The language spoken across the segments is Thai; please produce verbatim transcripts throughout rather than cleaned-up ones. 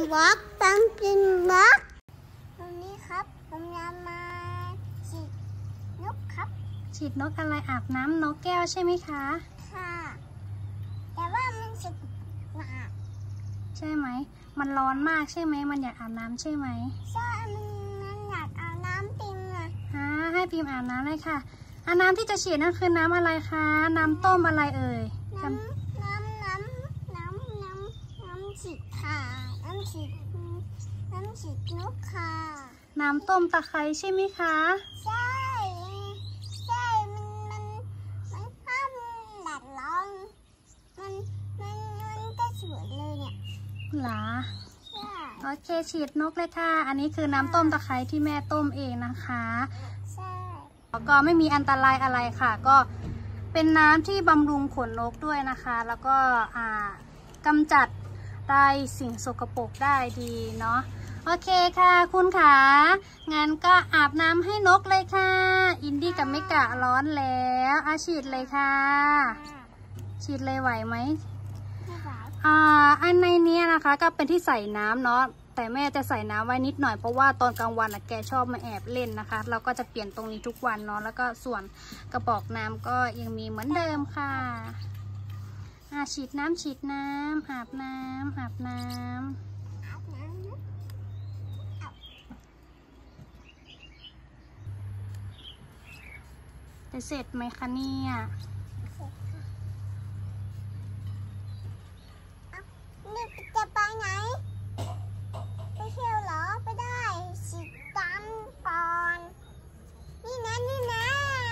วอล์กตั้งเป็นวอล์กวันนี้ครับผมจะมาฉีดนกครับฉีดนกอะไรอาบน้ำนกแก้วใช่ไหมคะค่ะแต่ว่ามันสึกหนักใช่ไหมมันร้อนมากใช่ไหมมันอยากอาบน้ำใช่ไหมใช่มันมันอยากอาบน้ำปิมอ่ะฮะให้ปิมอาบน้ำเลยค่ะอาน้ำที่จะฉีดนั่นคือน้ำอะไรคะน้ำต้มอะไรเอ่ยน้ำน้ำน้ำน้ำน้ำน้ำฉีดค่ะน้ำฉีดน้ำฉีดนกค่ะน้ำต้มตะไคร้ใช่ไหมคะใช่ใช่มันมันมันห้ามหลัดร้องมันมันมันจะสวยเลยเนี่ยหรอใช่โอเคฉีดนกเลยค่ะอันนี้คือน้ำต้มตะไคร้ที่แม่ต้มเองนะคะใช่ก็ไม่มีอันตรายอะไรค่ะก็เป็นน้ำที่บำรุงขนนกด้วยนะคะแล้วก็อ่ากำจัดไรสิ่งสกปรกได้ดีเนาะโอเคค่ะคุณขางั้นก็อาบน้ำให้นกเลยค่ะอินดี้กับเมกะร้อนแล้วอาฉีดเลยค่ะฉีดเลยไหวไหมไม่ไหวอ่าอันในนี้นะคะก็เป็นที่ใส่น้ำเนาะแต่แม่จะใส่น้ำไว้นิดหน่อยเพราะว่าตอนกลางวันอะแกชอบมาแอบเล่นนะคะเราก็จะเปลี่ยนตรงนี้ทุกวันเนาะแล้วก็ส่วนกระบอกน้ำก็ยังมีเหมือนเดิมค่ะอ่าฉีดน้ำฉีดน้ำอาบน้ำอาบน้ำจะเสร็จไหมคะเนี่ยนี่จะไปไหนไปเที่ยวเหรอไปได้ฉีดตามก่อนนี่นะนี่นะ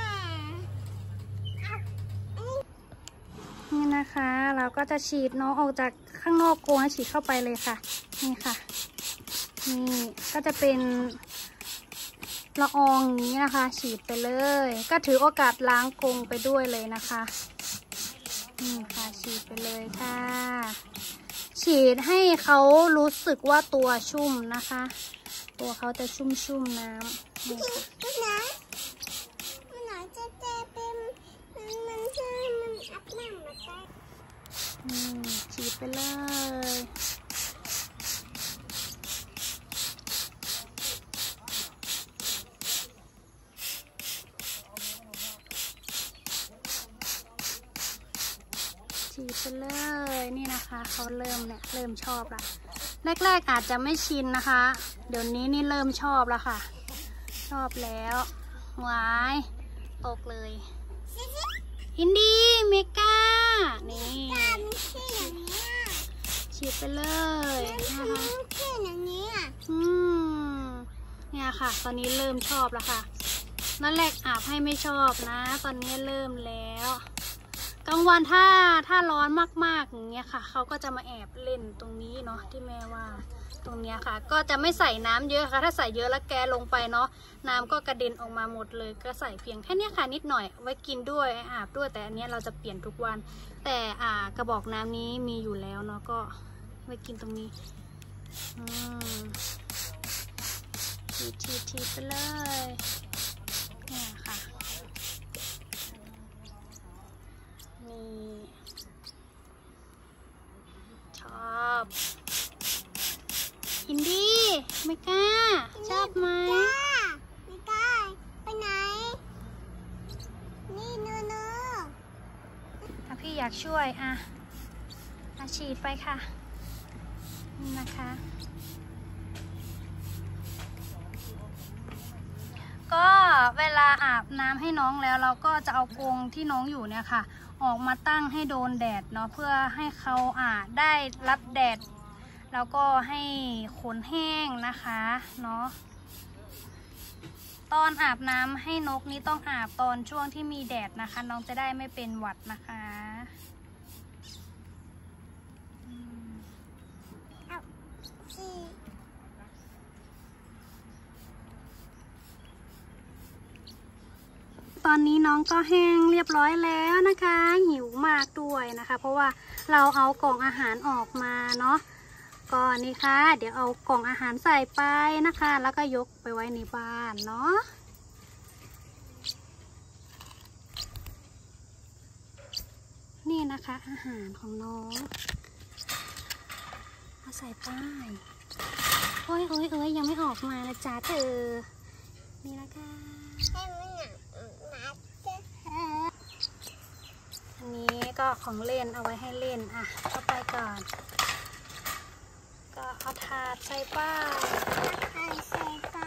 นี่นะคะเราก็จะฉีดน้องออกจากข้างนอกกรงให้ฉีดเข้าไปเลยค่ะนี่ค่ะนี่ก็จะเป็นละอองนี้นะคะฉีดไปเลยก็ถือโอกาสล้างกรงไปด้วยเลยนะคะนี่ค่ะฉีดไปเลยค่ะฉีดให้เขารู้สึกว่าตัวชุ่มนะคะตัวเขาจะชุ่มๆน้ำนี่ค่ะมันหนามันหนาจะเจ็บเป็นมันมันจะมันอับน้ำมาใส่อืมฉีดไปเลยฉีดไปเลยนี่นะคะเขาเริ่มเนี่ยเริ่มชอบละแรกๆอาจจะไม่ชินนะคะเดี๋ยวนี้นี่เริ่มชอบแล้วค่ะชอบแล้วหวายตกเลยอินดี้เมกานี่ฉีดไปเลยนะคะอืมเนี่ยค่ะตอนนี้เริ่มชอบแล้วค่ะนั่นแรกอาบให้ไม่ชอบนะตอนนี้เริ่มแล้วกลางวันถ้าถ้าร้อนมากๆอย่างเงี้ยค่ะเขาก็จะมาแอบเล่นตรงนี้เนาะที่แม่ว่าตรงเนี้ยค่ะก็จะไม่ใส่น้ำเยอะค่ะถ้าใส่เยอะแล้วแกลงไปเนาะน้ำก็กระเด็นออกมาหมดเลยก็ใส่เพียงแค่นี้ค่ะนิดหน่อยไว้กินด้วยอาบด้วยแต่อันนี้เราจะเปลี่ยนทุกวันแต่อ่ากระบอกน้ำนี้มีอยู่แล้วเนาะก็ไว้กินตรงนี้อืมทีทีทีไปเลยเนี่ยค่ะนี่ชอบอินดี้ไม่กล้าชอบไหมไม่กล้าไปไหนนี่เนื้อเนื้อถ้าพี่อยากช่วยอ่ะอาฉีดไปค่ะนี่นะคะก็เวลาอาบน้ำให้น้องแล้วเราก็จะเอากรงที่น้องอยู่เนี่ยค่ะออกมาตั้งให้โดนแดดเนาะเพื่อให้เขาอ่าได้รับแดดแล้วก็ให้ขนแห้งนะคะเนาะตอนอาบน้ำให้นกนี้ต้องอาบตอนช่วงที่มีแดดนะคะน้องจะได้ไม่เป็นหวัดนะคะตอนนี้น้องก็แห้งเรียบร้อยแล้วนะคะหิวมากด้วยนะคะเพราะว่าเราเอากล่องอาหารออกมาเนาะก็นี่ค่ะเดี๋ยวเอากล่องอาหารใส่ไปนะคะแล้วก็ยกไปไว้ในบ้านเนาะนี่นะคะอาหารของน้องเอาใส่ป้ายโอ้ยโอ้ยโอ้ยยังไม่ออกมานะจ๊ะเธอนี่นะคะอันนี้ก็ของเล่นเอาไว้ให้เล่นอ่ะเข้าไปก่อนก็เอาถาดใส่ป้าใส่ไป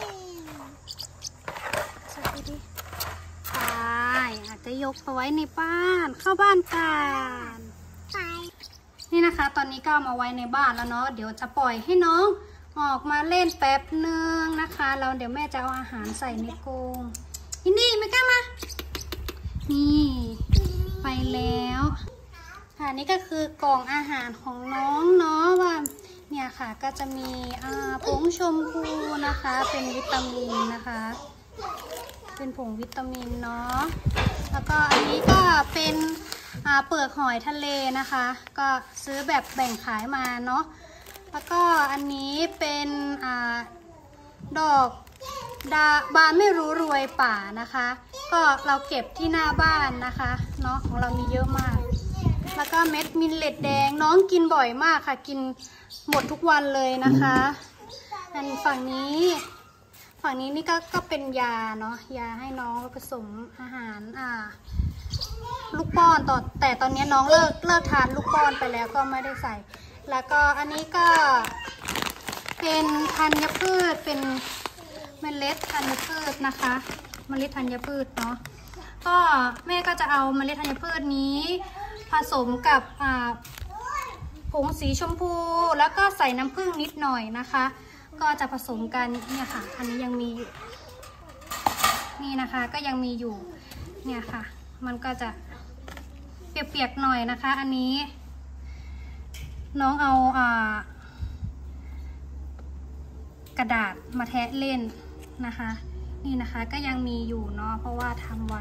ใส่ไปดิไปอาจจะยกเอาไว้ในบ้านเข้าบ้านกันไปนี่นะคะตอนนี้ก็เอามาไว้ในบ้านแล้วเนาะเดี๋ยวจะปล่อยให้น้องออกมาเล่นแป๊บนึงนะคะแล้วเดี๋ยวแม่จะเอาอาหารใส่ในกรงอินดี้ไม่กล้ามานี่ไปแล้วค่ะนี่ก็คือกล่องอาหารของน้องเนาะว่าเนี่ยค่ะก็จะมีอ่าผงชมพูนะคะเป็นวิตามินนะคะเป็นผงวิตามินเนาะแล้วก็อันนี้ก็เป็นอ่าเปลือกหอยทะเลนะคะก็ซื้อแบบแบ่งขายมาเนาะแล้วก็อันนี้เป็นอ่าดอกดาบานไม่รู้รวยป่านะคะก็เราเก็บที่หน้าบ้านนะคะเนาะของเรามีเยอะมากแล้วก็เม็ดมิลเลตแดงน้องกินบ่อยมากค่ะกินหมดทุกวันเลยนะคะอันฝั่งนี้ฝั่งนี้นี่ก็ก็เป็นยาเนาะยาให้น้องผสมอาหารอ่าลูกป้อนต่อแต่ตอนนี้น้องเลิกเลิกทานลูกป้อนไปแล้วก็ไม่ได้ใส่แล้วก็อันนี้ก็เป็นธัญพืชเป็นเมล็ดธัญพืชนะคะเมล็ดธัญพืชเนาะก็แม่ก็จะเอาเมล็ดธัญพืชนี้ผสมกับอ่าผงสีชมพูแล้วก็ใส่น้ำผึ้งนิดหน่อยนะคะก็จะผสมกันเนี่ยค่ะอันนี้ยังมีอยู่นี่นะคะก็ยังมีอยู่เนี่ยค่ะมันก็จะเปียกๆหน่อยนะคะอันนี้น้องเอาอ่ากระดาษมาแทะเล่นนะคะนี่นะคะก็ยังมีอยู่เนาะเพราะว่าทำไว้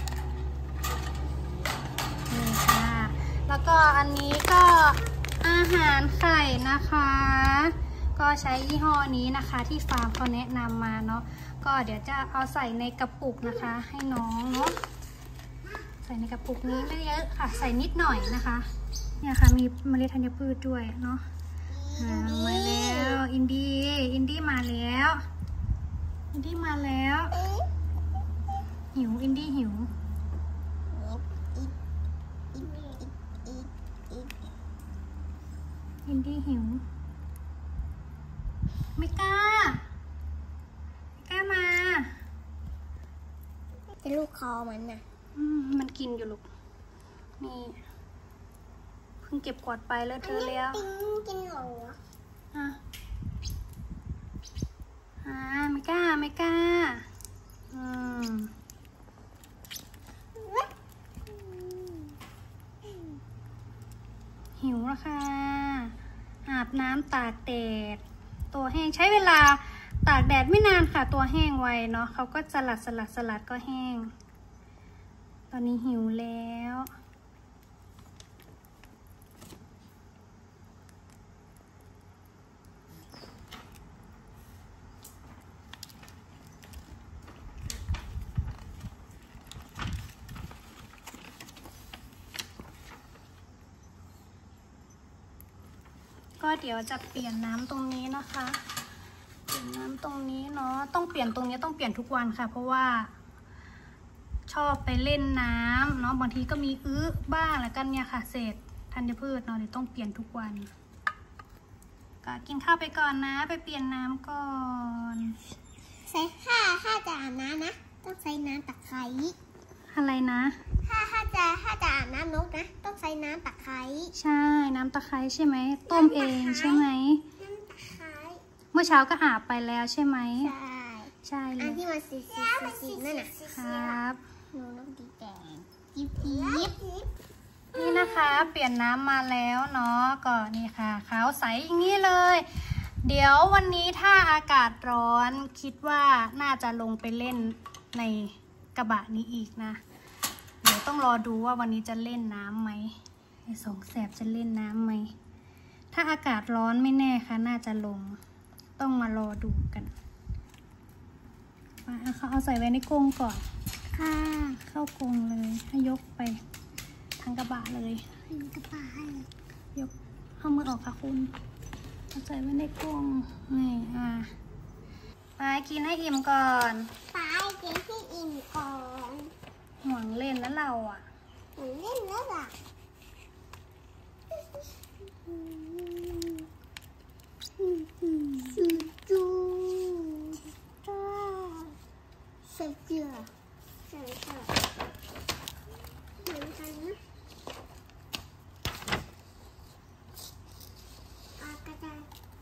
นี่ค่ะแล้วก็อันนี้ก็อาหารไข่นะคะก็ใช้ยี่ห้อนี้นะคะที่ฟาร์มเขาแนะนำมาเนาะก็เดี๋ยวจะเอาใส่ในกระปุกนะคะให้น้องเนาะใส่ในกระปุกนี้ไม่เยอะค่ะใส่นิดหน่อยนะคะเนี่ยค่ะมีเมล็ดธัญพืชด้วยเนาะมาแล้วอินดี้อินดี้มาแล้วอินดี้มาแล้วหิวอินดี้หิวอินดี้หิวไม่กล้าไม่กล้ามาเป็นลูกคอมันน่ะอืมมันกินอยู่ลูกนี่เพิ่งเก็บกวาดไปแล้วเธอแล้วกินหรออ่ะอ่าไม่กล้าไม่กล้าอืมหิวแล้วค่ะอาบน้ำตากแดดตัวแห้งใช้เวลาตากแดดไม่นานค่ะตัวแห้งไวเนาะเขาก็สลัดสลัดสลัดก็แห้งตอนนี้หิวแล้วก็เดี๋ยวจะเปลี่ยนน้ำตรงนี้นะคะเปลี่ยนน้ำตรงนี้เนาะต้องเปลี่ยนตรงนี้ต้องเปลี่ยนทุกวันค่ะเพราะว่าชอบไปเล่นน้ำเนาะบางทีก็มีอื้อบ้างแล้วกันเนี่ยค่ะเศษธัญพืชเนาะเดี๋ยวต้องเปลี่ยนทุกวันก็กินข้าวไปก่อนนะไปเปลี่ยนน้ำก่อนใส่ถ้าถ้าจะอาบน้ำนะต้องใส่น้ำตะไคร้อะไรนะถ้าถ้าจะถ้าจะอาบน้ำนกนะต้องใส่น้ำตะไคร้ใช่น้ำตะไคร้ใช่ไหมต้มเองใช่ไหมน้ำตะไคร้เมื่อเช้าก็อาบไปแล้วใช่ไหมใช่ใช่เลยอันที่มันสีสีสีนั่นน่ะครับหนูน้ำดีแดงยิบยิบนี่นะคะเปลี่ยนน้ำมาแล้วเนาะก็นี่ค่ะขาวใสอย่างนี้เลย เดี๋ยววันนี้ถ้าอากาศร้อนคิดว่าน่าจะลงไปเล่นในกระบะนี้อีกนะเดี๋ยวต้องรอดูว่าวันนี้จะเล่นน้ำไหมไอ้สองแสบจะเล่นน้ำไหมถ้าอากาศร้อนไม่แน่ค่ะน่าจะลงต้องมารอดูกันมาเขาเอาใส่ไว้ในกรงก่อนค่ะเข้ากรงเลยให้ยกไปทางกระบะเลยกระบะให้ยกเอามือออกค่ะคุณโอเคใส่ไว้ในกล่องนี่อ่ะไปกินให้อิ่มก่อนไปกินให้อิ่มก่อนห่วงเล่นนะเราอ่ะหนูเล่นแล้วล่ะจูจูจ้าใส่เกลือใส่เกลือเหมือนกันนะอากระจาย